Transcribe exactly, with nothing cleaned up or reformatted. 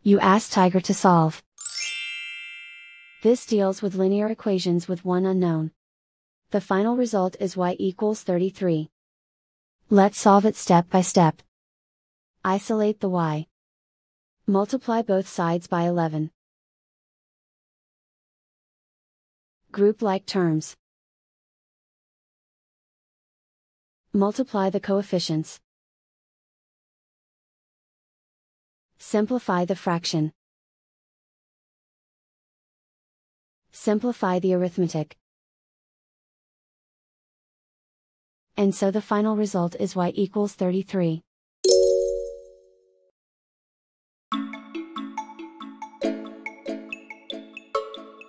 You ask Tiger to solve. This deals with linear equations with one unknown. The final result is y equals thirty-three. Let's solve it step by step. Isolate the y. Multiply both sides by eleven. Group like terms. Multiply the coefficients. Simplify the fraction. Simplify the arithmetic. And so the final result is y equals thirty-three.